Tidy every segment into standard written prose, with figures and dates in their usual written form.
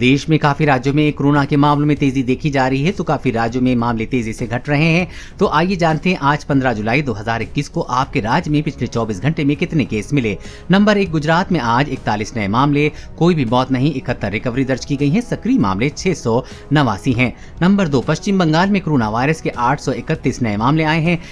देश में काफी राज्यों में कोरोना के मामलों में तेजी देखी जा रही है, तो काफी राज्यों में मामले तेजी से घट रहे हैं। तो आइए जानते हैं आज 15 जुलाई 2021 को आपके राज्य में पिछले 24 घंटे में कितने केस मिले। नंबर 1, गुजरात में आज 41 नए मामले, कोई भी मौत नहीं, 71 रिकवरी दर्ज की गई है, सक्रिय मामले 689 हैं। नंबर 2, पश्चिम बंगाल में कोरोना वायरस के 831 नए मामले आए हैं,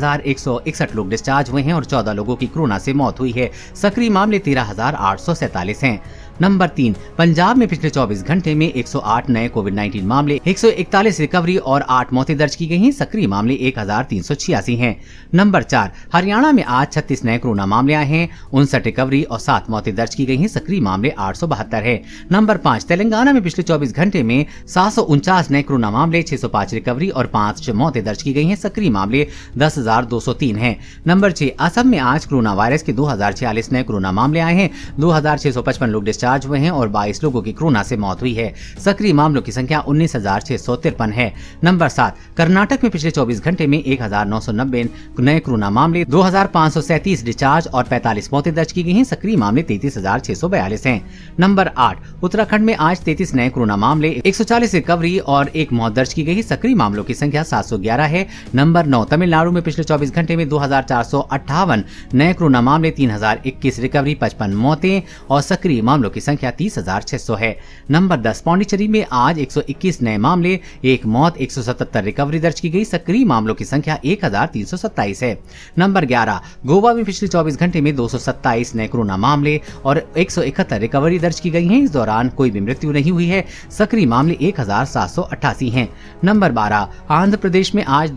1161 लोग डिस्चार्ज हुए हैं और 14 लोगों की कोरोना से मौत हुई है, सक्रिय मामले 13,847 हैं। नंबर 3, पंजाब में पिछले 24 घंटे में 108 नए कोविड-19 मामले, 141 रिकवरी और 8 मौतें दर्ज की गई हैं, सक्रिय मामले 1386 हैं। नंबर 4, हरियाणा में आज 36 नए कोरोना मामले आए हैं, 59 रिकवरी और 7 मौतें दर्ज की गई हैं, सक्रिय मामले 872 है। नंबर 5, तेलंगाना में पिछले 24 घंटे में 749 नए कोरोना मामले, 605 रिकवरी और 5 मौतें दर्ज की गई हैं, सक्रिय मामले 10,203 हैं। नंबर 6, असम में आज कोरोना वायरस के 2046 नए कोरोना मामले आए हैं, 2655 लोग डिस्चार्ज हुए हैं और 22 लोगों की कोरोना से मौत हुई है, सक्रिय मामलों की संख्या 19,653 है। नंबर 7, कर्नाटक में पिछले 24 घंटे में 1,990 नए कोरोना मामले, 2,537 डिस्चार्ज और 45 मौतें दर्ज की गई हैं, सक्रिय मामले 33,642 हैं। नंबर 8, उत्तराखंड में आज 33 नए कोरोना मामले, 140 रिकवरी और 1 मौत दर्ज की गई है, सक्रिय मामलों की संख्या 711 है। नंबर 9, तमिलनाडु में पिछले 24 घंटे में 2,458 नए कोरोना मामले, 3,021 रिकवरी, 55 मौतें और सक्रिय मामलों की संख्या 30,600 है। नंबर 10, पौंडीचेरी में आज 121 नए मामले, 1 मौत, 177 रिकवरी दर्ज की गई, सक्रिय मामलों की संख्या 1,327 है। नंबर 11, गोवा में पिछले 24 घंटे में 227 नए कोरोना मामले और 171 रिकवरी दर्ज की गई हैं, इस दौरान कोई भी मृत्यु नहीं हुई है, सक्रिय मामले 1,788 हैं। नंबर 12, आंध्र प्रदेश में आज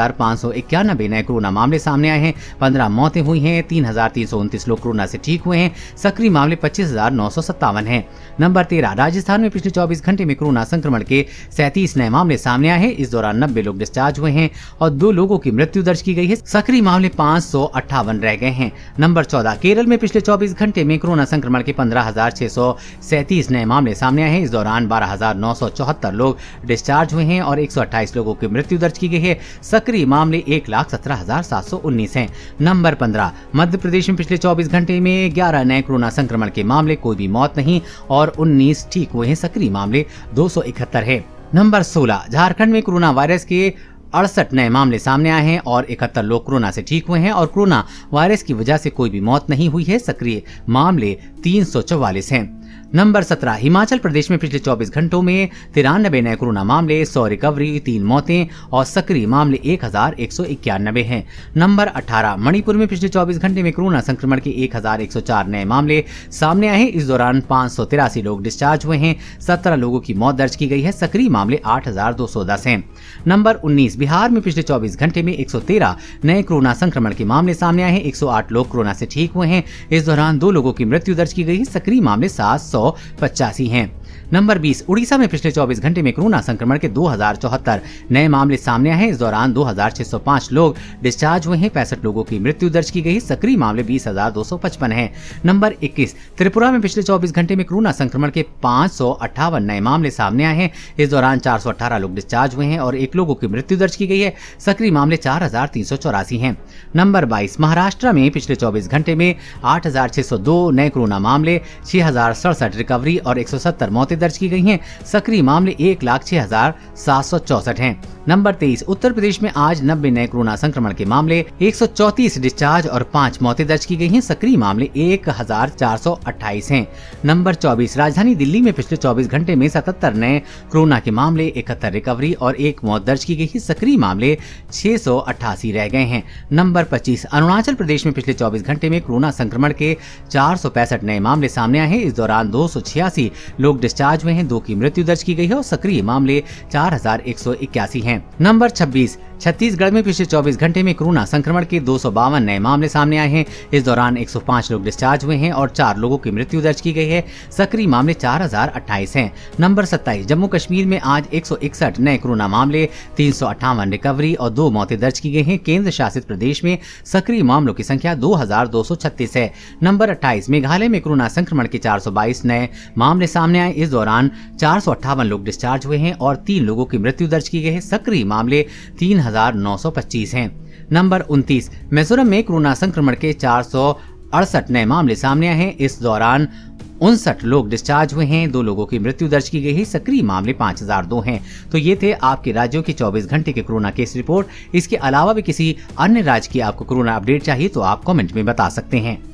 2,591 नए कोरोना मामले सामने आए हैं, 15 मौतें हुई हैं, 3,329 लोग कोरोना से ठीक हुए हैं, सक्रिय मामले 25,957 हैं। नंबर 13, राजस्थान में पिछले 24 घंटे में कोरोना संक्रमण के 37 नए मामले सामने आए हैं, इस दौरान 90 लोग डिस्चार्ज हुए हैं और 2 लोगों की मृत्यु दर्ज की गई है, सक्रिय मामले 558 रह गए हैं। नंबर 14, केरल में पिछले 24 घंटे में कोरोना संक्रमण के 15,637 नए मामले सामने आए हैं, इस दौरान 12,974 लोग डिस्चार्ज हुए हैं और 128 लोगों की मृत्यु दर्ज की गई है, सक्रिय मामले 1,17,719 हैं। नंबर 15, मध्य प्रदेश में पिछले 24 घंटे में 11 नए कोरोना संक्रमण के मामले, कोई भी मौत नहीं और 19 ठीक हुए हैं, सक्रिय मामले 271 है। नंबर 16, झारखंड में कोरोना वायरस के 68 नए मामले सामने आए हैं और 71 लोग कोरोना से ठीक हुए हैं और कोरोना वायरस की वजह से कोई भी मौत नहीं हुई है, सक्रिय मामले 344 हैं। नंबर 17, हिमाचल प्रदेश में पिछले 24 घंटों में 93 नए कोरोना मामले, 100 रिकवरी, 3 मौतें और सक्रिय मामले 1,191 हैं। नंबर 18, मणिपुर में पिछले 24 घंटे में कोरोना संक्रमण के 1,104 नए मामले सामने आए हैं, इस दौरान 583 लोग डिस्चार्ज हुए हैं, 17 लोगों की मौत दर्ज की गई है, सक्रिय मामले 8,210 हैं। नंबर 19, बिहार में पिछले 24 घंटे में 113 नए कोरोना संक्रमण के मामले सामने आए हैं, 108 लोग कोरोना से ठीक हुए हैं, इस दौरान 2 लोगों की मृत्यु दर्ज की गई है, सक्रिय मामले 785 हैं। नंबर 20, उड़ीसा में पिछले 24 घंटे में कोरोना संक्रमण के 2,074 नए मामले सामने आए हैं, इस दौरान 2,605 लोग डिस्चार्ज हुए हैं, 65 लोगों की मृत्यु दर्ज की गई, सक्रिय मामले 20,255 हैं। नंबर 21, त्रिपुरा में पिछले 24 घंटे में कोरोना संक्रमण के 558 नए मामले सामने आए हैं, इस दौरान 418 लोग डिस्चार्ज हुए हैं और 1 लोगों की मृत्यु दर्ज की गई है, सक्रिय मामले 4,384 हैं। नंबर 22, महाराष्ट्र में पिछले 24 घंटे में 8,602 नए कोरोना मामले, 6,067 रिकवरी और 170 मौतें दर्ज की गई हैं, सक्रिय मामले 1,06,764 हैं। नंबर 23, उत्तर प्रदेश में आज 90 नए कोरोना संक्रमण के मामले, 134 डिस्चार्ज और 5 मौतें दर्ज की गई हैं, सक्रिय मामले 1,428 हैं। नंबर 24, राजधानी दिल्ली में पिछले 24 घंटे में 77 नए कोरोना के मामले, 71 रिकवरी और 1 मौत दर्ज की गई है, सक्रिय मामले 688 रह गए हैं। नंबर 25, अरुणाचल प्रदेश में पिछले 24 घंटे में कोरोना संक्रमण के 465 नए मामले सामने आए हैं, इस दौरान 286 लोग डिस्चार्ज हुए हैं, 2 की मृत्यु दर्ज की गई है और सक्रिय मामले 4,181 हैं। नंबर 26, छत्तीसगढ़ में पिछले 24 घंटे में कोरोना संक्रमण के 252 नए मामले सामने आए हैं, इस दौरान 105 लोग डिस्चार्ज हुए हैं और 4 लोगों की मृत्यु दर्ज की गई है, सक्रिय मामले 4,028 हैं। नंबर 27, जम्मू कश्मीर में आज 161 नए कोरोना मामले, 358 रिकवरी और 2 मौतें दर्ज की गई हैं, केंद्र शासित प्रदेश में सक्रिय मामलों की संख्या 2,236 है। नंबर 28, मेघालय में कोरोना संक्रमण के 422 नए मामले सामने आए, इस दौरान 458 लोग डिस्चार्ज हुए हैं और 3 लोगों की मृत्यु दर्ज की गई है, सक्रिय मामले 3,925 हैं। नंबर 29, मिजोरम में कोरोना संक्रमण के 468 नए मामले सामने आए हैं, इस दौरान 59 लोग डिस्चार्ज हुए हैं, 2 लोगों की मृत्यु दर्ज की गई है। सक्रिय मामले 5002 हैं। तो ये थे आपके राज्यों की 24 घंटे के कोरोना केस रिपोर्ट। इसके अलावा भी किसी अन्य राज्य की आपको कोरोना अपडेट चाहिए तो आप कमेंट में बता सकते हैं।